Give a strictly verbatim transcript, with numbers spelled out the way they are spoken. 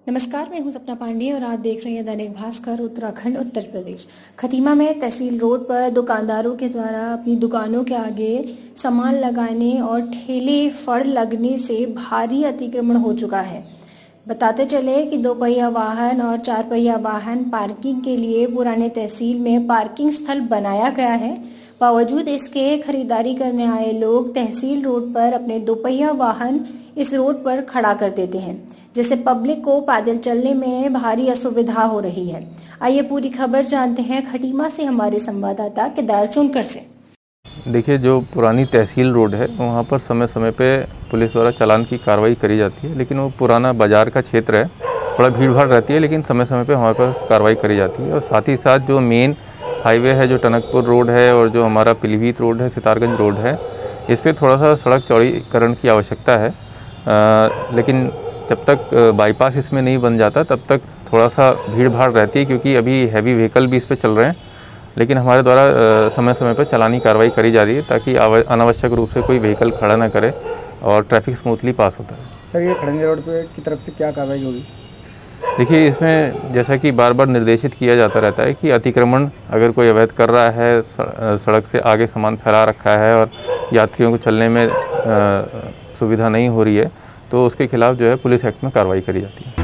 नमस्कार, मैं हूं सपना पांडे और आप देख रहे हैं दैनिक भास्कर उत्तराखंड उत्तर प्रदेश। खटीमा में तहसील रोड पर दुकानदारों के द्वारा अपनी दुकानों के आगे सामान लगाने और ठेले फड़ लगने से भारी अतिक्रमण हो चुका है। बताते चले कि दो पहिया वाहन और चार पहिया वाहन पार्किंग के लिए पुराने तहसील में पार्किंग स्थल बनाया गया है। बावजूद इसके खरीदारी करने आए लोग तहसील रोड पर अपने दोपहिया वाहन इस रोड पर खड़ा कर देते हैं, जिससे पब्लिक को पैदल चलने में भारी असुविधा हो रही है। आइए पूरी खबर जानते हैं खटीमा से हमारे संवाददाता केदार सुनकर से। देखिए, जो पुरानी तहसील रोड है वहाँ पर समय समय पे पुलिस द्वारा चालान की कार्रवाई करी जाती है, लेकिन वो पुराना बाज़ार का क्षेत्र है, थोड़ा भीड़ भाड़ रहती है, लेकिन समय समय पे वहाँ पर कार्रवाई करी जाती है। और साथ ही साथ जो मेन हाईवे है, जो टनकप रोड है और जो हमारा पीलीभीत रोड है, सितारगंज रोड है, इस पर थोड़ा सा सड़क चौड़ीकरण की आवश्यकता है। आ, लेकिन जब तक बाईपास इसमें नहीं बन जाता तब तक थोड़ा सा भीड़ भाड़ रहती है, क्योंकि अभी हैवी व्हीकल भी इस पर चल रहे हैं। लेकिन हमारे द्वारा समय समय पर चालानी कार्रवाई करी जा रही है ताकि अनावश्यक रूप से कोई व्हीकल खड़ा ना करे और ट्रैफिक स्मूथली पास होता है। सर, ये खड़ंजे रोड पे की तरफ से क्या कार्रवाई होगी? देखिए, इसमें जैसा कि बार बार निर्देशित किया जाता रहता है कि अतिक्रमण अगर कोई अवैध कर रहा है, सड़क से आगे सामान फैला रखा है और यात्रियों को चलने में सुविधा नहीं हो रही है, तो उसके खिलाफ जो है पुलिस एक्ट में कार्रवाई करी जाती है।